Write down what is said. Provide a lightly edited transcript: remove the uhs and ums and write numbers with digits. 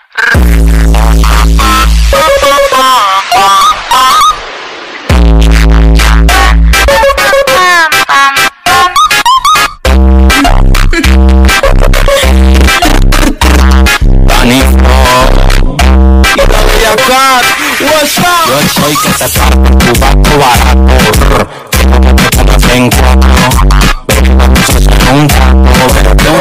Yo soy que te parto tu vato barato. Que no te tomas en cuatro. Baby, vamos a hacer un trato.